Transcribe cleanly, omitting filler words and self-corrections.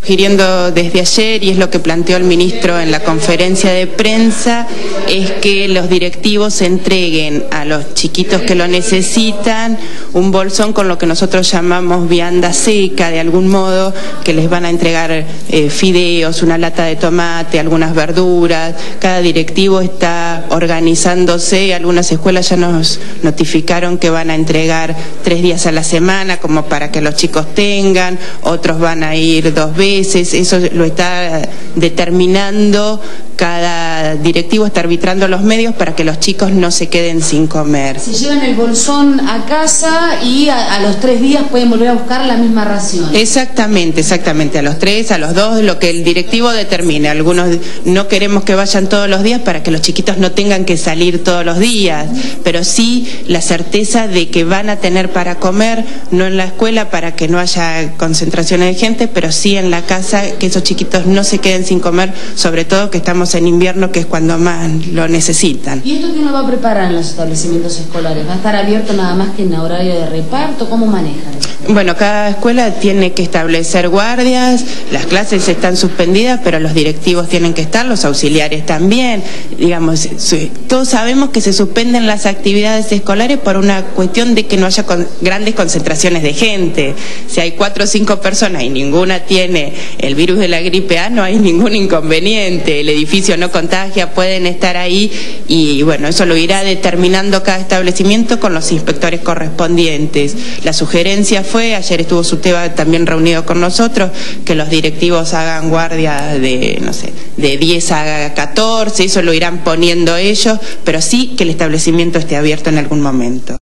Sugiriendo desde ayer, y es lo que planteó el ministro en la conferencia de prensa, es que los directivos entreguen a los chiquitos que lo necesitan un bolsón con lo que nosotros llamamos vianda seca, de algún modo, que les van a entregar fideos, una lata de tomate, algunas verduras. Cada directivo está organizándose, algunas escuelas ya nos notificaron que van a entregar 3 días a la semana como para que los chicos tengan, otros van a ir 2 veces. Eso lo está determinando cada directivo, está arbitrando los medios para que los chicos no se queden sin comer. Se llevan el bolsón a casa y a los 3 días pueden volver a buscar la misma ración. Exactamente, a los 3, a los 2, lo que el directivo determine. Algunos no queremos que vayan todos los días para que los chiquitos no tengan que salir todos los días, pero sí la certeza de que van a tener para comer, no en la escuela para que no haya concentraciones de gente, pero sí en la casa, que esos chiquitos no se queden sin comer, sobre todo que estamos en invierno, que es cuando más lo necesitan. ¿Y esto quién lo va a preparar en los establecimientos escolares? ¿Va a estar abierto nada más que en horario de reparto? ¿Cómo manejan? Bueno, cada escuela tiene que establecer guardias, las clases están suspendidas, pero los directivos tienen que estar, los auxiliares también. Digamos, todos sabemos que se suspenden las actividades escolares por una cuestión de que no haya grandes concentraciones de gente. Si hay 4 o 5 personas y ninguna tiene el virus de la gripe A, no hay ningún inconveniente. El edificio no contagia, pueden estar ahí y bueno, eso lo irá determinando cada establecimiento con los inspectores correspondientes. La sugerencia fue, ayer estuvo SUTEBA también reunido con nosotros, que los directivos hagan guardia de, no sé, de 10 a 14, eso lo irán poniendo ellos, pero sí que el establecimiento esté abierto en algún momento.